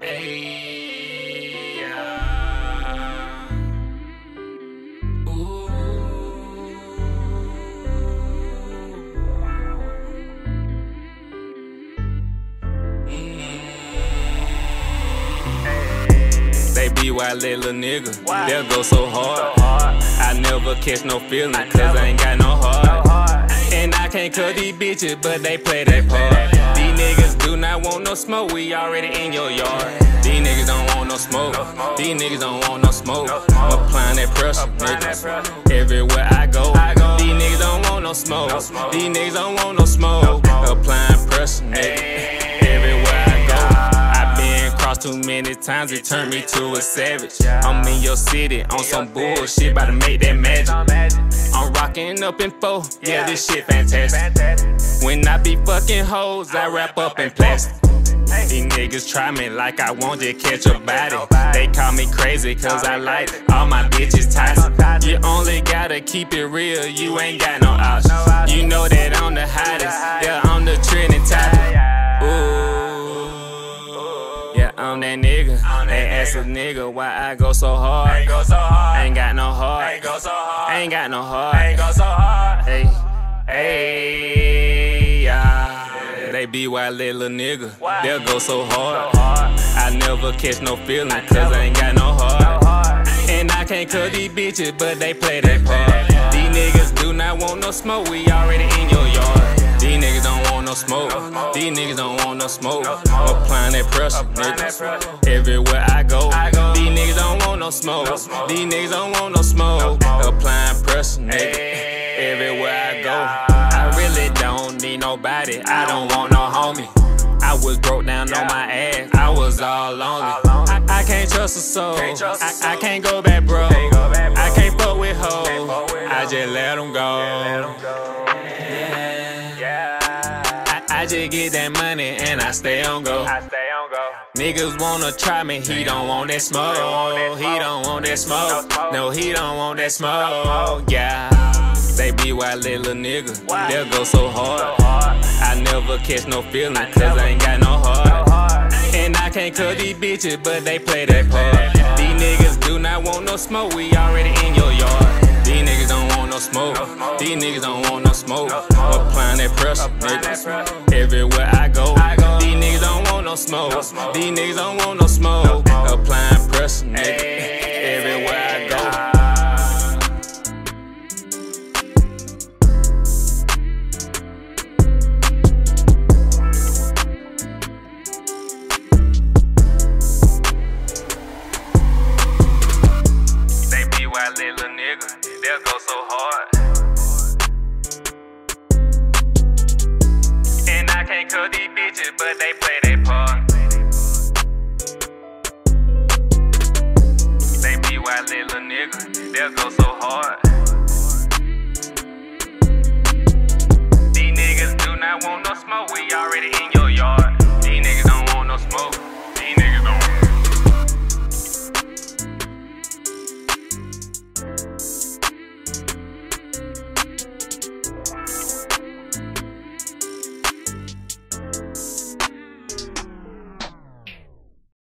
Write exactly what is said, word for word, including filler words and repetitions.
Hey, yeah. Ooh. They be wild little nigga, they'll go so hard. I never catch no feeling, cause I ain't got no heart. And I can't cut these bitches, but they play their part. These niggas do not want no smoke, we already in your yard. These niggas don't want no smoke, these niggas don't want no smoke. Applying that pressure, niggas, everywhere I go. These niggas don't want no smoke, these niggas don't want no smoke. Applying pressure, nigga, everywhere I go. I been crossed too many times, it turned me to a savage. I'm in your city on some bullshit, about to make that magic. I'm rocking up in four, yeah, this shit fantastic. When I be fucking hoes, I wrap up in plastic. These niggas try me like I want to catch a body. They call me crazy cause I like all my bitches toxic. You only gotta keep it real, you ain't got no options. You know that I'm the hottest, yeah, I'm the trending topic. Ooh, yeah, I'm that nigga. They ask a nigga why I go so hard. I ain't got no heart, I ain't got no heart. Hey, hey, yeah. They be wild little nigga, they'll go so hard. I never catch no feeling, cause I ain't got no heart. And I can't cut these bitches, but they play their part. These niggas do not want no smoke, we already in your yard. These niggas don't want no smoke, these niggas don't want no smoke. Applying that pressure, niggas, everywhere I go. These niggas don't want no smoke, these niggas don't want no smoke. Applying pressure, nigga, everywhere I go. I really don't need nobody, I don't want no homie. I was broke down on my ass, I was all lonely. I, I can't trust a soul, I, I can't go back bro. I can't fuck with hoes, I just let them go. I just get that money and I stay on go. Niggas wanna try me, he don't want that smoke. He don't want that smoke. No, he don't want that smoke. Yeah, they be wild little nigga, they'll go so hard. I never catch no feeling, cause I ain't got no heart. And I can't cut these bitches, but they play their part. These niggas do not want no smoke, we already in your yard. These niggas don't want no smoke, these niggas don't want no smoke. Applying that pressure, niggas, everywhere I go. These niggas don't want no smoke, these niggas don't want no smoke. Applying pressure, nigga, everywhere I go. Little nigga, they'll go so hard. And I can't cut these bitches, but they play that.